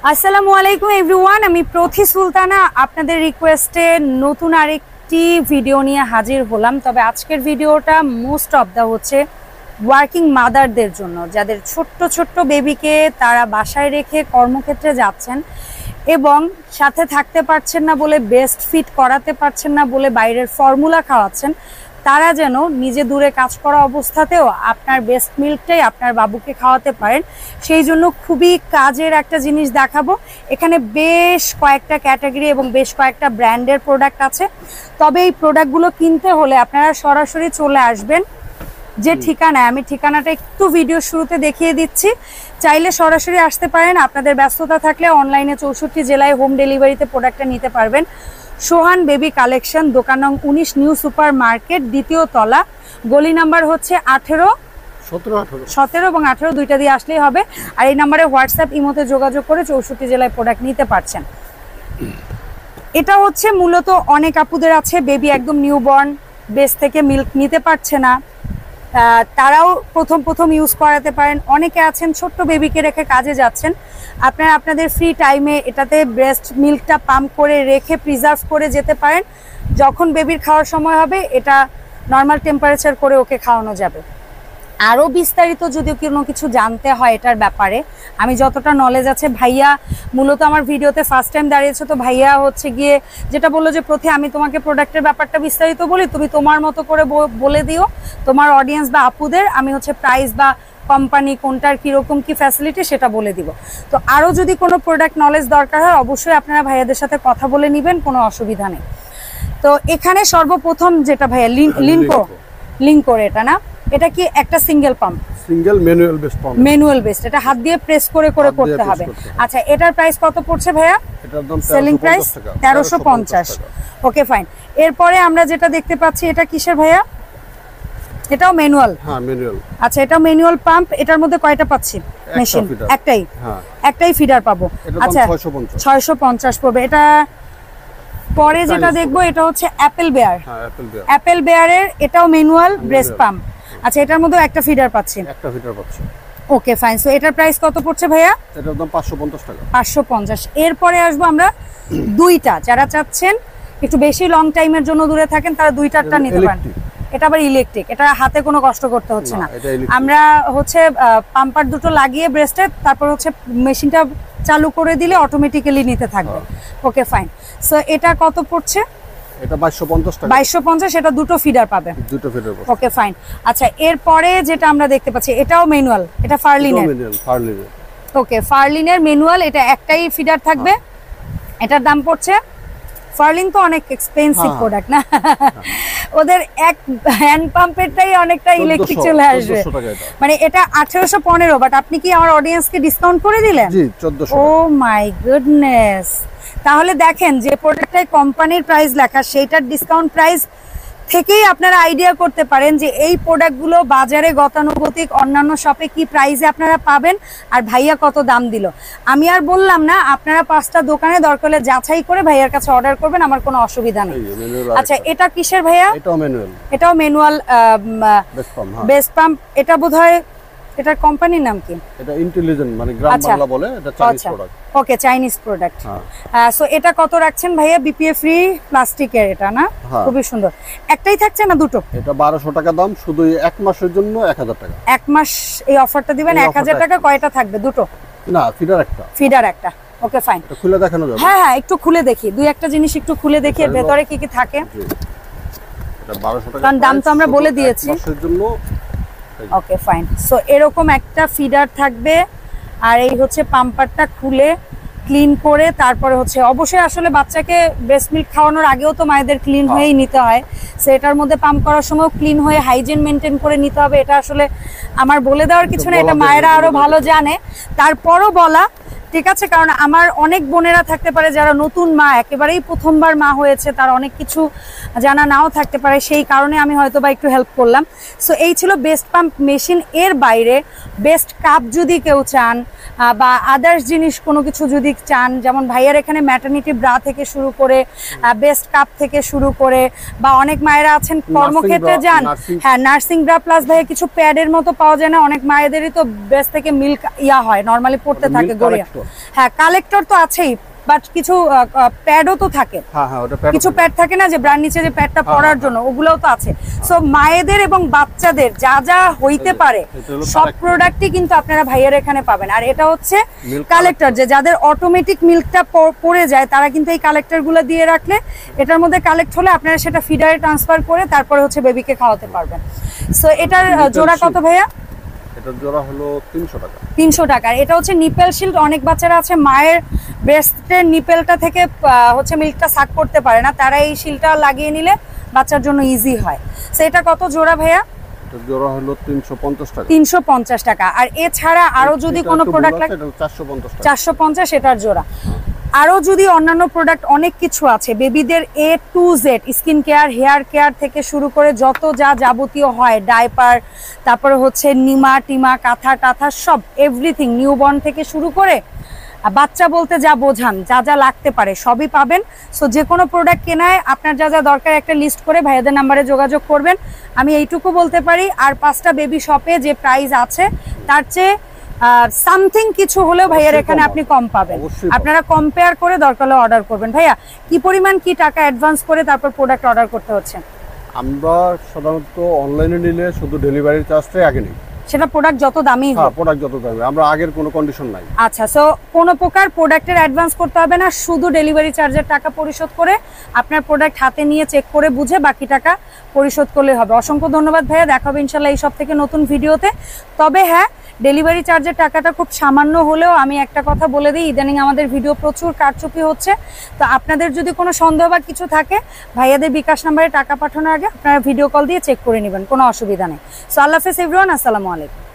আসসালামু আলাইকুম এভরিওয়ান, আমি প্রথি সুলতানা আপনাদের রিকোয়েস্টে নতুন আরেকটি ভিডিও নিয়ে হাজির হলাম। তবে আজকের ভিডিওটা মোস্ট অফ দা হচ্ছে ওয়ার্কিং মাদারদের জন্য, যাদের ছোট্ট ছোট্ট বেবিকে তারা বাসায় রেখে কর্মক্ষেত্রে যাচ্ছেন এবং সাথে থাকতে পারছেন না বলে বেস্ট ফিট করাতে পারছেন না বলে বাইরের ফর্মুলা খাওয়াচ্ছেন। তারা যেন নিজে দূরে কাজ করা অবস্থাতেও আপনার বেস্ট মিল্কটাই আপনার বাবুকে খাওয়াতে পারেন, সেই জন্য খুবই কাজের একটা জিনিস দেখাবো। এখানে বেশ কয়েকটা ক্যাটাগরি এবং বেশ কয়েকটা ব্র্যান্ডের প্রোডাক্ট আছে। তবে এই প্রোডাক্টগুলো কিনতে হলে আপনারা সরাসরি চলে আসবেন যে ঠিকানায়, আমি ঠিকানাটা একটু ভিডিও শুরুতে দেখিয়ে দিচ্ছি। চাইলে সরাসরি আসতে পারেন, আপনাদের ব্যস্ততা থাকলে অনলাইনে 64 জেলায় হোম ডেলিভারিতে প্রোডাক্টটা নিতে পারবেন। সোহান বেবি কালেকশন, দোকান নং 19, নিউ সুপার মার্কেট, দ্বিতীয় তলা, গলি নাম্বার হচ্ছে 17 এবং 18, দুইটা দিয়ে আসলেই হবে। আর এই নাম্বারে হোয়াটসঅ্যাপ ইমোতে যোগাযোগ করে 64 জেলায় প্রোডাক্ট নিতে পারছেন। এটা হচ্ছে মূলত অনেক আপুদের আছে বেবি একদম নিউবর্ন, বেস থেকে মিল্ক নিতে পারছে না, তারাও প্রথম ইউজ করাতে পারেন। অনেকে আছেন ছোট্ট বেবিকে রেখে কাজে যাচ্ছেন, আপনারা আপনাদের ফ্রি টাইমে এটাতে ব্রেস্ট মিল্কটা পাম্প করে রেখে প্রিজার্ভ করে যেতে পারেন। যখন বেবির খাওয়ার সময় হবে এটা নর্মাল টেম্পারেচার করে ওকে খাওয়ানো যাবে। আরও বিস্তারিত যদি কোনো কিছু জানতে হয় এটার ব্যাপারে, আমি যতটা নলেজ আছে, ভাইয়া মূলত আমার ভিডিওতে ফার্স্ট টাইম দাঁড়িয়েছে, তো ভাইয়া হচ্ছে গিয়ে যেটা বললো যে প্রথমে আমি তোমাকে প্রোডাক্টের ব্যাপারটা বিস্তারিত বলি, তুমি তোমার মতো করে বলে দিও তোমার অডিয়েন্স বা আপুদের, আমি হচ্ছে প্রাইস বা কোম্পানি কোনটার কীরকম কী ফ্যাসিলিটি সেটা বলে দিব। তো আরও যদি কোনো প্রোডাক্ট নলেজ দরকার হয় অবশ্যই আপনারা ভাইয়াদের সাথে কথা বলে নেবেন, কোনো অসুবিধা নেই। তো এখানে সর্বপ্রথম যেটা ভাইয়া লিঙ্কো এটা না, এটা কি একটা single pump, single manual base pump, manual based, এটা হাত দিয়ে প্রেস করে করতে হবে। আচ্ছা, এটার প্রাইস কত পড়ছে ভাইয়া? এটার দাম সেলিং প্রাইস 1350। Okay fine. এরপরে আমরা যেটা দেখতে পাচ্ছি এটা কিসের ভাইয়া? এটাও ম্যানুয়াল? হ্যাঁ ম্যানুয়াল। আচ্ছা, এটা ম্যানুয়াল পাম্প। এটার মধ্যে কয়টা পাচ্ছি? মেশিন একটাই? হ্যাঁ, একটাই ফিডার পাবো। আচ্ছা, 650 পড়বে। এটা পরে যেটা দেখবো এটা হচ্ছে অ্যাপেল বেয়ার। হ্যাঁ, অ্যাপেল বেয়ারের, এটাও ম্যানুয়াল ব্রেস্ট পাম্প। আচ্ছা, এটার মধ্যে একটা ফিডার পাচ্ছি? একটা ফিডার পাচ্ছি। Okay fine. সো এটার প্রাইস কত পড়ছে ভাইয়া? এটার দাম 550 টাকা। 550। এরপরে আসবো আমরা দুইটা, যারা চাচ্ছেন একটু বেশি লং টাইমের জন্য দূরে থাকেন তারা দুইটারটা নিতে পারেন। এটা আবার ইলেকট্রিক, এটা হাতে কোনো কষ্ট করতে হচ্ছে না। আমরা হচ্ছে পাম্পার দুটো লাগিয়ে ব্রেস্টে, তারপর হচ্ছে মেশিনটা চালু করে দিলে অটোমেটিক্যালি নিতে থাকবে। ওকে ফাইন। সো এটা কত পড়ছে? এটা 2250 টাকা। 2250। এটা দুটো ফিডার পাবে? দুটো ফিডার পাবে। Okay fine. আচ্ছা, এরপরে যেটা আমরা দেখতে পাচ্ছি এটাও ম্যানুয়াল, এটা ফার্লিনের। ওকে, ফার্লিনের ম্যানুয়াল, এটা একটাই ফিডার থাকবে। এটার দাম পড়ছে, ফার্লিন তো অনেক এক্সপেন্সিভ প্রোডাক্ট না, ওদের এক হ্যান্ড পাম্পেরটাই অনেকটা ইলেকট্রিক চলে আসবে। মানে এটা 1815, বাট আপনি কি আমার অডিয়েন্সকে ডিসকাউন্ট করে দিলেন? জি, 1400। Oh my goodness. তাহলে দেখেন যে প্রোডাক্টটায় কোম্পানির প্রাইস লেখা, সেইটার ডিসকাউন্ট প্রাইস থেকেই আপনারা আইডিয়া করতে পারেন যে এই প্রোডাক্টগুলো বাজারে গতানুগতিক অন্যান্য শপে কি প্রাইসে আপনারা পাবেন আর ভাইয়া কত দাম দিল। আমি আর বললাম না, আপনারা 5টা দোকানে দরকার হলে যাচাই করে ভাইয়ার কাছে অর্ডার করবেন, আমার কোনো অসুবিধা নেই। আচ্ছা, এটা কিসের ভাইয়া? এটাও ম্যানুয়াল বেস পাম্প। এটা বোধহয়, এটার কোম্পানির নাম কি? এটা ইন্টেলিজেন্ট, মানে গ্রাম বাংলা বলে, এটা Chinese product. Okay, Chinese product. So এটা কত রাখছেন ভাইয়া? বিপিএ ফ্রি প্লাস্টিকের এটা না? খুবই সুন্দর। একটাই থাকছে না দুটো? এটা 1200 টাকা দাম, শুধু 1 মাসের জন্য 1000 টাকা। 1 মাস এই অফারটা দিবেন? 1000 টাকা। কয়টা থাকবে? দুটো? না, ফিডার একটা। ফিডার একটা। Okay fine. এটা খুলে দেখানো যাবে? হ্যাঁ, একটু খুলে দেখি, দুই একটা জিনিস একটু খুলে দেখি এর ভেতরে কি কি থাকে। এটা 1200 টাকা, কারণ দাম তো আমরা বলে দিয়েছি। 1 মাসের জন্য। ওকে ফাইন। সো এরকম একটা ফিডার থাকবে, আর এই হচ্ছে পাম্পারটা খুলে ক্লিন করে তারপরে হচ্ছে, অবশ্যই আসলে বাচ্চাকে ব্রেস্ট মিল্ক খাওয়ানোর আগেও তো মায়েদের ক্লিন হয়েই নিতে হয়। সো এটার মধ্যে পাম্প করার সময় ক্লিন হয়ে হাইজিন মেনটেন করে নিতে হবে। এটা আসলে আমার বলে দেওয়ার কিছু না, এটা মায়েরা আরো ভালো জানে, তারপরও বলা ঠিক আছে। কারণ আমার অনেক বোনেরা থাকতে পারে যারা নতুন মা, একেবারেই প্রথমবার মা হয়েছে, তার অনেক কিছু জানা নাও থাকতে পারে, সেই কারণে আমি হয়তো বা একটু হেল্প করলাম। সো এই ছিল বেস্ট পাম্প মেশিন। এর বাইরে বেস্ট কাপ যদি কেউ চান বা আদার্স জিনিস কোনো কিছু যদি চান, যেমন ভাইয়ার এখানে ম্যাটারনিটি ব্রা থেকে শুরু করে বেস্ট কাপ থেকে শুরু করে, বা অনেক মায়েরা আছেন কর্মক্ষেত্রে যান, হ্যাঁ নার্সিং ব্রা প্লাস ভাইয়া কিছু প্যাডের মতো পাওয়া যায় না, অনেক মায়েদেরই তো বেস্ট থেকে মিল্ক হয় নর্মালি পড়তে থাকে গড়িয়া। সুন্দর। হ্যাঁ কালেক্টর তো আছেই, বাট কিছু প্যাডও তো থাকে। হ্যাঁ হ্যাঁ, ওটা প্যাড। কিছু প্যাড থাকে না যে ব্র্যান্ড নিচে যে প্যাডটা পরার জন্য, ওগুলোও তো আছে। সো মায়েদের এবং বাচ্চাদের যা যা হইতে পারে সব প্রোডাক্টই কিন্তু আপনারা ভাইয়ার এখানে পাবেন। আর এটা হচ্ছে কালেক্টর, যে যাদের অটোমেটিক মিল্কটা পড়ে যায় তারা কিন্তু এই কালেক্টরগুলো দিয়ে রাখলে এটার মধ্যে কালেক্ট হলে আপনারা সেটা ফিডারে ট্রান্সফার করে তারপরে হচ্ছে বেবিকে খাওয়াতে পারবেন। সো এটার জোড়া কত ভাইয়া? এটার জোড়া হলো 300 টাকা। 300 টাকা। এটা হচ্ছে নিপেল শিল্ড। অনেক বাচ্চারা আছে মায়ের ব্রেস্টের নিপেলটা থেকে হচ্ছে মিল্কটা সাক করতে পারে না, তারা এই শিলটা লাগিয়ে নিলে বাচ্চার জন্য ইজি হয়। সো এটা কত জোড়া ভাইয়া? এটার জোড়া হলো 350 টাকা। 350 টাকা। আর এছাড়া আরো যদি কোনো প্রোডাক্ট লাগে, এটা 450 টাকা। 450 এটার জোড়া। আরো যদি অন্যান্য প্রোডাক্ট অনেক কিছু আছে বেবিদের A to Z, skin care, hair care থেকে শুরু করে যত যা যাবতীয় হয়, ডাইপার, তারপরে হচ্ছে নিমা টিমা, কাঁথা টাথা, সব এভরিথিং, নিউবর্ন থেকে শুরু করে বাচ্চা বলতে যা বোঝান, যা যা লাগতে পারে সবই পাবেন। সো যে কোনো প্রোডাক্ট কেনায় আপনার যা যা দরকার একটা লিস্ট করে ভাইয়াদের নাম্বারে যোগাযোগ করবেন। আমি এইটুকু বলতে পারি, আর 5টা বেবি শপে যে প্রাইস আছে তার চেয়ে সামথিং কিছু হলেও ভাইয়ার এখানে আপনি কম পাবেন। আপনারা কম্পেয়ার করে দরকার হলে অর্ডার করবেন। ভাইয়া কি পরিমাণ কি টাকা অ্যাডভান্স করে তারপর প্রোডাক্ট অর্ডার করতে হচ্ছে? আমরা সাধারণত অনলাইনে নিলে শুধু ডেলিভারি চার্জটাই আগে নিই। সেটা প্রোডাক্ট যত দামি হোক? হ্যাঁ, প্রোডাক্ট যত দামি, আমরা আগের কোনো কন্ডিশন নাই। আচ্ছা, সো কোনো প্রকার প্রোডাক্টের অ্যাডভান্স করতে হবে না, শুধু ডেলিভারি চার্জের টাকা পরিশোধ করে আপনার প্রোডাক্ট হাতে নিয়ে চেক করে বুঝে বাকি টাকা পরিশোধ করলে হবে। অসংখ্য ধন্যবাদ ভাইয়া, দেখা হবে ইনশাল্লাহ এই সব থেকে নতুন ভিডিওতে। তবে হ্যাঁ, ডেলিভারি চার্জের টাকাটা খুব সামান্য হলেও আমি একটা কথা বলে দিই, ইদানিং আমাদের ভিডিও প্রচুর কারচুপি হচ্ছে। তো আপনাদের যদি কোনো সন্দেহ বা কিছু থাকে, ভাইয়াদের বিকাশ নাম্বারে টাকা পাঠানোর আগে আপনারা ভিডিও কল দিয়ে চেক করে নেবেন, কোনো অসুবিধা নেই। সো আল্লাহ হাফেজ এভরিওয়ান, আসসালামু আলাইকুম।